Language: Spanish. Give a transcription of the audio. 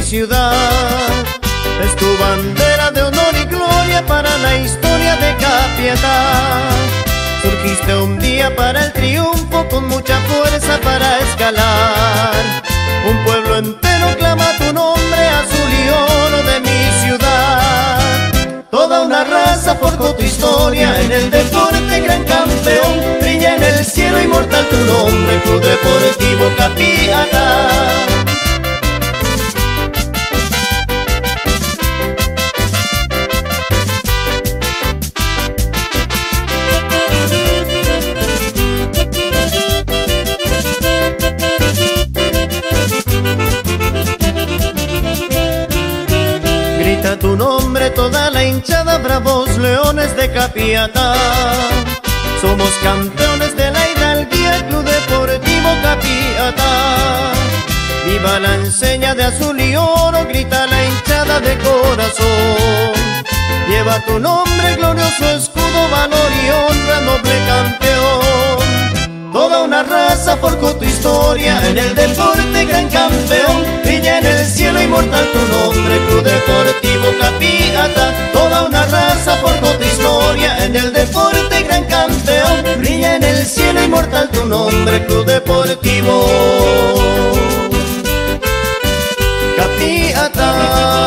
ciudad. Es tu bandera de honor y gloria para la historia de Capiatá. Surgiste un día para el triunfo con mucha fuerza para escalar. Un pueblo entero clama tu nombre, azul y oro de mi ciudad. Toda una raza forjó tu historia en el deporte, gran campeón. Brilla en el cielo inmortal tu nombre, Club Deportivo Capiatá. Grita tu nombre toda la hinchada, bravos leones de Capiatá. Somos campeones de la hidalguía, Club Deportivo Capiatá. Viva la enseña de azul y oro, grita la hinchada de corazón. Lleva tu nombre, glorioso escudo, valor y honra, noble campeón. Toda una raza forjó tu historia en el deporte, gran campeón. Brilla en el cielo inmortal tu nombre, Club Deportivo Capiatá. Toda una raza forjó tu historia en el deporte, gran campeón. Brilla en el cielo inmortal tu nombre, Club Deportivo Capiatá.